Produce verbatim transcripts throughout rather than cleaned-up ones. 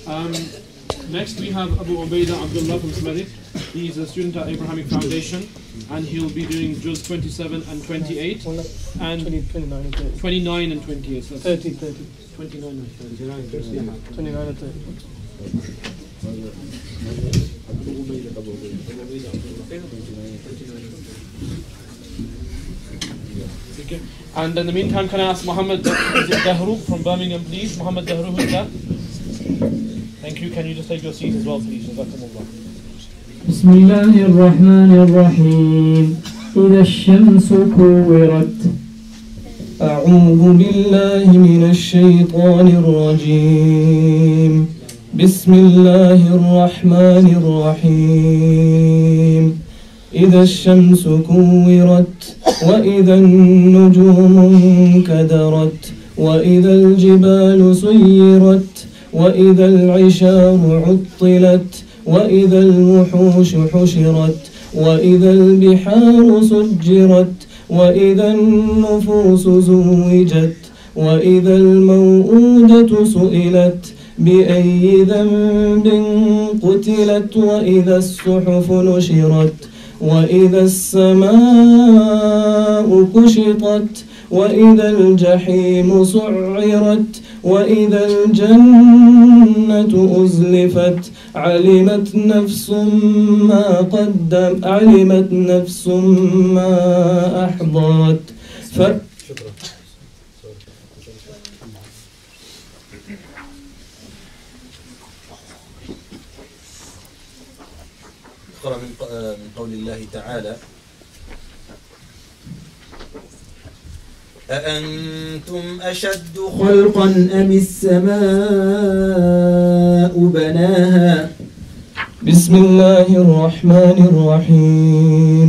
Um, next we have Abu Ubaidah Abdullah from Smedic. He is a student at Abrahamic Foundation, and he'll be doing Juz twenty-seven and twenty-eight, and twenty-nine and thirty. twenty-nine and twenty-eight. So thirty, thirty. twenty-nine and thirty. twenty-nine and thirty. Okay. And in the meantime, can I ask Muhammad Dahru from Birmingham, please? Muhammad Dahru, who's that? Thank you. Can you just take your seat as well, please? بسم الله الرحمن الرحيم إذا الشمس كورت. أعوذ بالله من الشيطان الرجيم. بسم الله الرحمن الرحيم إذا الشمس كورت وإذا النجوم انكدرت وإذا الجبال سيرت وإذا العشار عطلت وإذا الوحوش حشرت وإذا البحار سجرت وإذا النفوس زوجت وإذا الموءودة سئلت بأي ذنب قتلت وإذا الصحف نشرت وإذا السماء كشطت وإذا الجحيم سعرت وإذا الجنة أزلفت علمت نفس ما قدم علمت نفس ما أحضرت. ف... اقرأ من قول الله تعالى: أأنتم أشد خلقا أم السماء بناها. بسم الله الرحمن الرحيم.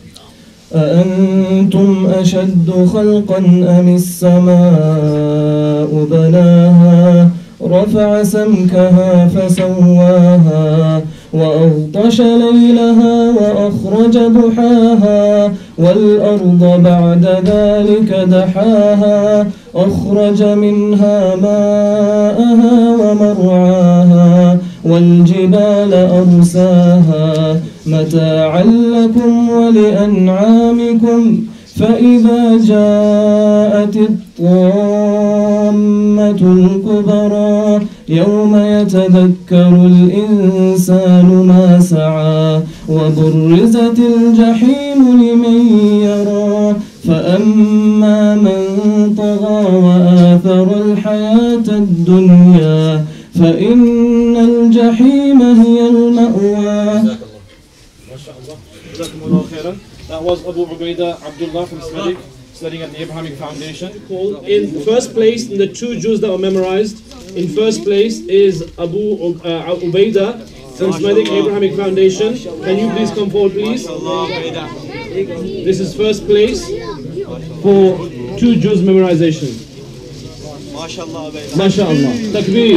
أأنتم أشد خلقا أم السماء بناها رفع سمكها فسواها وأغطش ليلها وأخرج ضحاها والأرض بعد ذلك دحاها أخرج منها ماءها ومرعاها والجبال أرساها متاعا لكم ولأنعامكم فإذا جاءت الطامة الكبرى يوم يتذكر الإنسان ما سعى وبرزت الجحيم لمن يرى فأما من طغى وآثر الحياة الدنيا فإن الجحيم هي المأوى. That was Abu Ubaidah Abdullah from Smedic, studying at the Abrahamic Foundation. In first place, in the two Jews that were memorized, in first place is Abu uh, Ubaidah from Smedic Abrahamic Foundation. Can you please come forward, please? This is first place for two Jews memorization. MashaAllah. MashaAllah. Takbir.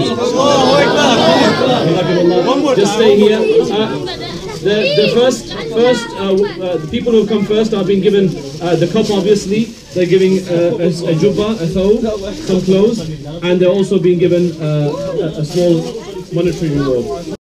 Just stay here. Uh, The, the first, first uh, uh, the people who have come first are being given uh, the cup, obviously. They're giving uh, a, a jubba, a thawb, some clothes, and they're also being given uh, a, a small monetary reward.